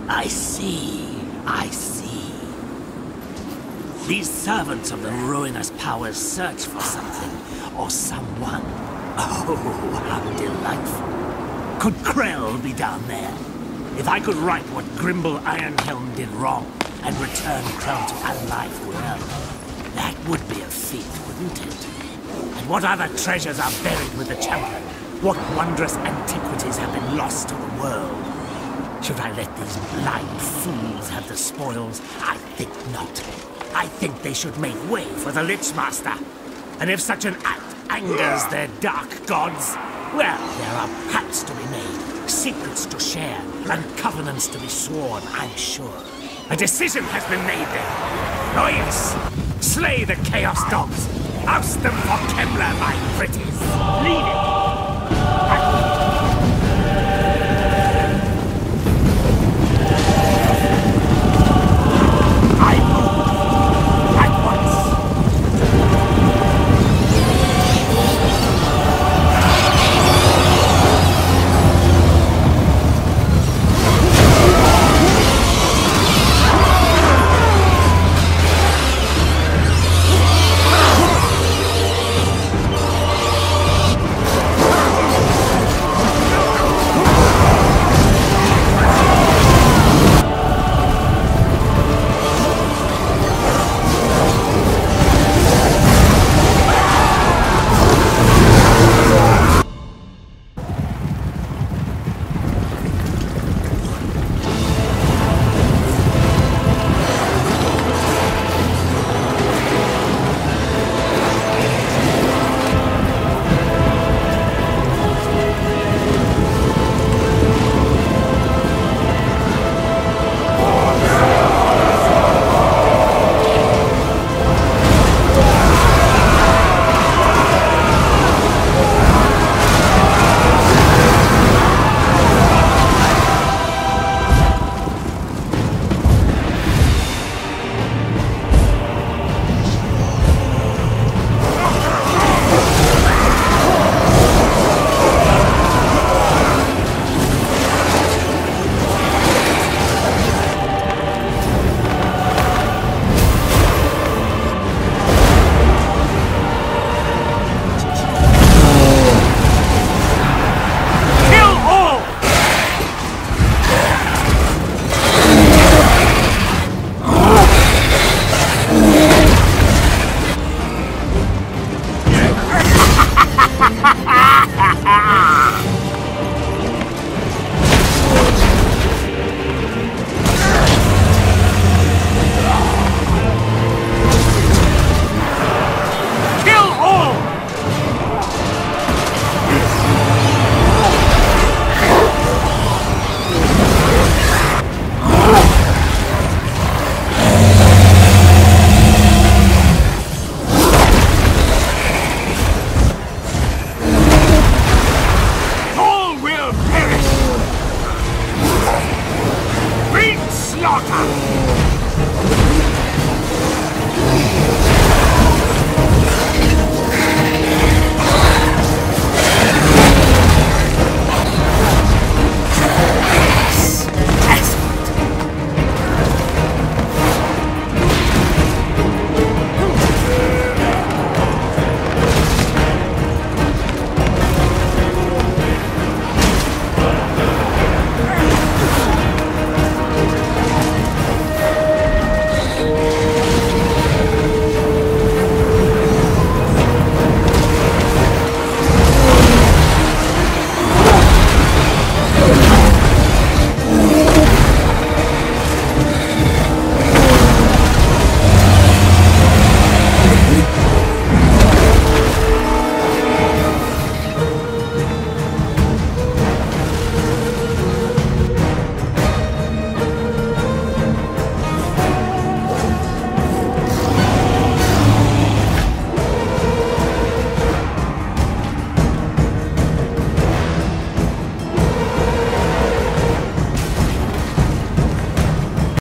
I see. I see. These servants of the ruinous powers search for something or someone. Oh, how delightful. Could Krell be down there? If I could right what Grimble Ironhelm did wrong and return Krell to a life well, that would be a feat, wouldn't it? And what other treasures are buried with the champion? What wondrous antiquities have been lost to the world? Should I let these blind fools have the spoils? I think not. I think they should make way for the Lich Master. And if such an act angers their dark gods, well, there are pacts to be made, secrets to share, and covenants to be sworn, I'm sure. A decision has been made then. Oh yes! Slay the Chaos Dogs! Oust them for Kemler, my pretties! Lead it! Slaughter!